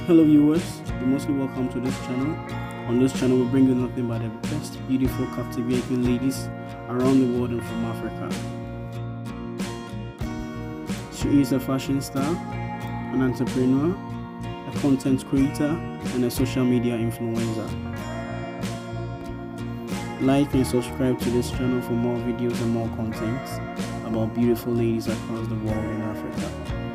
Hello viewers, you're mostly welcome to this channel. On this channel we bring you nothing but the best, beautiful, captivating ladies around the world and from Africa. She is a fashion star, an entrepreneur, a content creator, and a social media influencer. Like and subscribe to this channel for more videos and more content about beautiful ladies across the world in Africa.